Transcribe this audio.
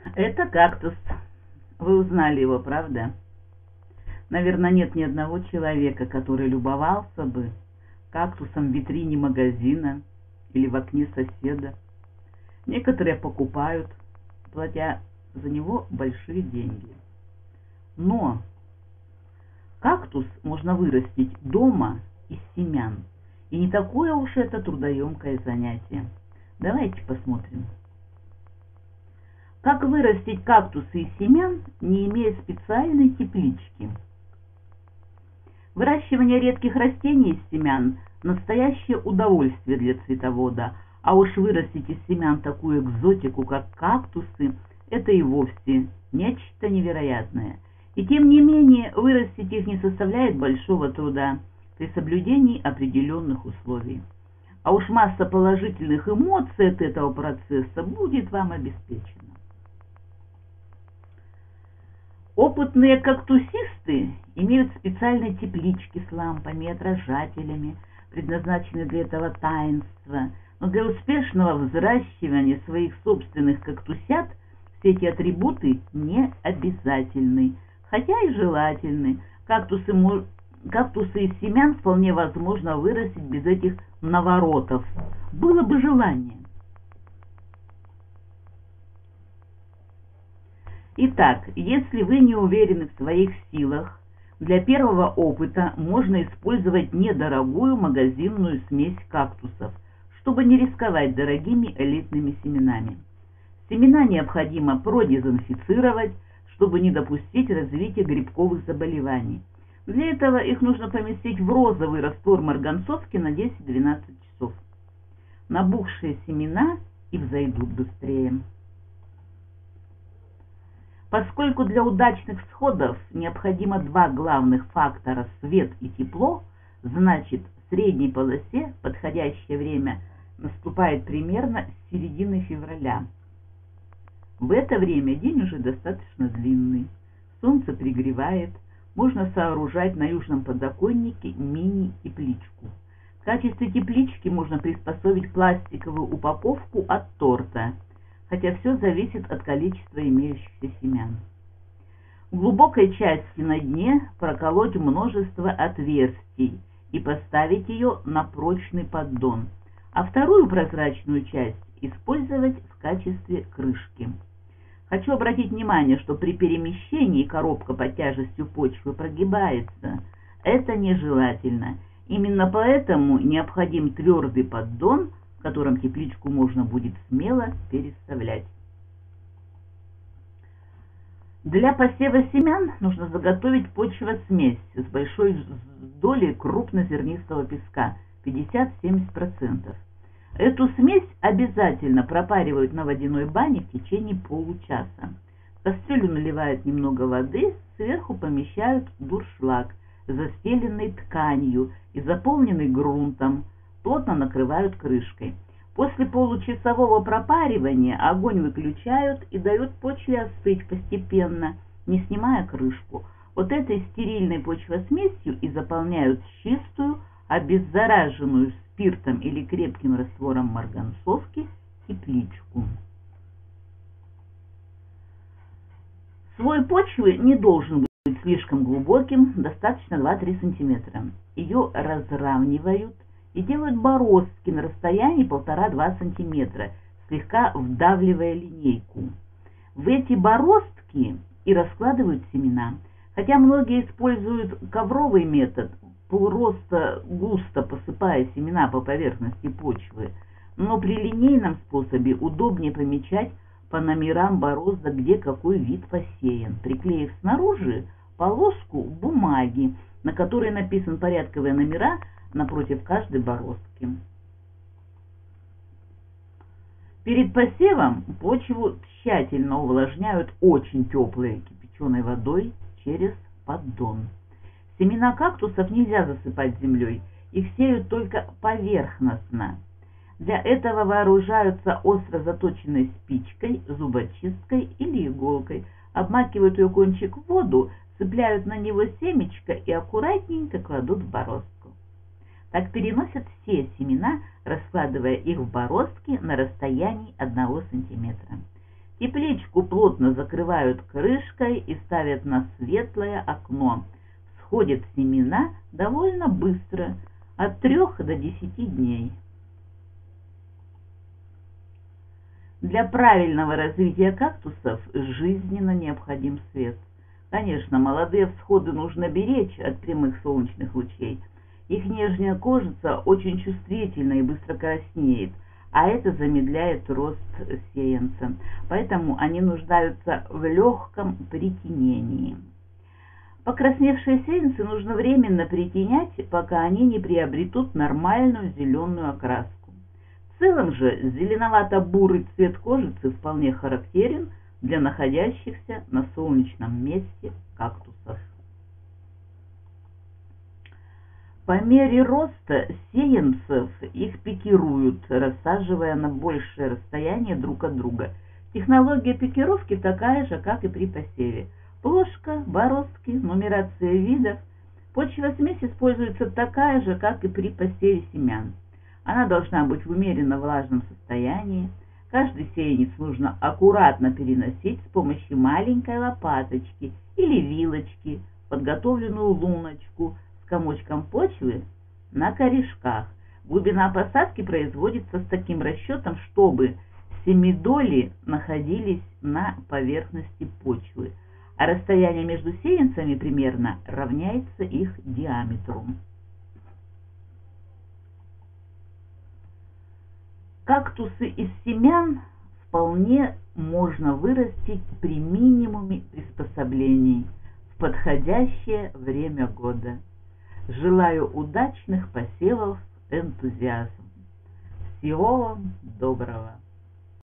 Это кактус. Вы узнали его, правда? Наверное, нет ни одного человека, который любовался бы кактусом в витрине магазина или в окне соседа. Некоторые покупают, платя за него большие деньги. Но кактус можно вырастить дома из семян. И не такое уж это трудоемкое занятие. Давайте посмотрим. Как вырастить кактусы из семян, не имея специальной теплички? Выращивание редких растений из семян – настоящее удовольствие для цветовода, а уж вырастить из семян такую экзотику, как кактусы, это и вовсе нечто невероятное. И тем не менее, вырастить их не составляет большого труда при соблюдении определенных условий. А уж масса положительных эмоций от этого процесса будет вам обеспечена. Опытные кактусисты имеют специальные теплички с лампами и отражателями, предназначенные для этого таинства, но для успешного взращивания своих собственных кактусят все эти атрибуты не обязательны, хотя и желательны. Кактусы из семян вполне возможно вырастить без этих наворотов. Было бы желание. Итак, если вы не уверены в своих силах, для первого опыта можно использовать недорогую магазинную смесь кактусов, чтобы не рисковать дорогими элитными семенами. Семена необходимо продезинфицировать, чтобы не допустить развития грибковых заболеваний. Для этого их нужно поместить в розовый раствор марганцовки на 10-12 часов. Набухшие семена и взойдут быстрее. Поскольку для удачных всходов необходимо два главных фактора – свет и тепло, значит, в средней полосе подходящее время наступает примерно с середины февраля. В это время день уже достаточно длинный, солнце пригревает, можно сооружать на южном подоконнике мини-тепличку. В качестве теплички можно приспособить пластиковую упаковку от торта, хотя все зависит от количества имеющихся семян. В глубокой части на дне проколоть множество отверстий и поставить ее на прочный поддон, а вторую прозрачную часть использовать в качестве крышки. Хочу обратить внимание, что при перемещении коробка под тяжестью почвы прогибается. Это нежелательно. Именно поэтому необходим твердый поддон, в котором тепличку можно будет смело переставлять. Для посева семян нужно заготовить почвосмесь с большой долей крупнозернистого песка 50-70%. Эту смесь обязательно пропаривают на водяной бане в течение получаса. В кастрюлю наливают немного воды, сверху помещают дуршлаг, застеленный тканью и заполненный грунтом, плотно накрывают крышкой. После получасового пропаривания огонь выключают и дают почве остыть постепенно, не снимая крышку. Вот этой стерильной почвосмесью и заполняют чистую, обеззараженную спиртом или крепким раствором марганцовки тепличку. Слой почвы не должен быть слишком глубоким, достаточно 2-3 см. Ее разравнивают и делают бороздки на расстоянии 1,5-2 см, слегка вдавливая линейку. В эти бороздки и раскладывают семена. Хотя многие используют ковровый метод, просто густо посыпая семена по поверхности почвы, но при линейном способе удобнее помечать по номерам борозда, где какой вид посеян, приклеив снаружи полоску бумаги, на которой написан порядковые номера напротив каждой бороздки. Перед посевом почву тщательно увлажняют очень теплой кипяченой водой через поддон. Семена кактусов нельзя засыпать землей, их сеют только поверхностно. Для этого вооружаются остро заточенной спичкой, зубочисткой или иголкой, обмакивают ее кончик в воду, цепляют на него семечко и аккуратненько кладут в бороздку. Так переносят все семена, раскладывая их в бороздки на расстоянии 1 см. Тепличку плотно закрывают крышкой и ставят на светлое окно. Всходят семена довольно быстро, от 3 до 10 дней. Для правильного развития кактусов жизненно необходим свет. Конечно, молодые всходы нужно беречь от прямых солнечных лучей. Их нежная кожица очень чувствительна и быстро краснеет, а это замедляет рост сеянца. Поэтому они нуждаются в легком притенении. Покрасневшие сеянцы нужно временно притенять, пока они не приобретут нормальную зеленую окраску. В целом же зеленовато-бурый цвет кожицы вполне характерен для находящихся на солнечном месте кактусов. По мере роста сеянцев их пикируют, рассаживая на большее расстояние друг от друга. Технология пикировки такая же, как и при посеве. Плошка, бороздки, нумерация видов. Почва-смесь используется такая же, как и при посеве семян. Она должна быть в умеренно влажном состоянии. Каждый сеянец нужно аккуратно переносить с помощью маленькой лопаточки или вилочки, подготовленную луночку с комочком почвы на корешках. Глубина посадки производится с таким расчетом, чтобы семидоли находились на поверхности почвы, а расстояние между сеянцами примерно равняется их диаметру. Кактусы из семян вполне можно вырастить при минимуме приспособлений в подходящее время года. Желаю удачных посевов с энтузиазмом. Всего вам доброго!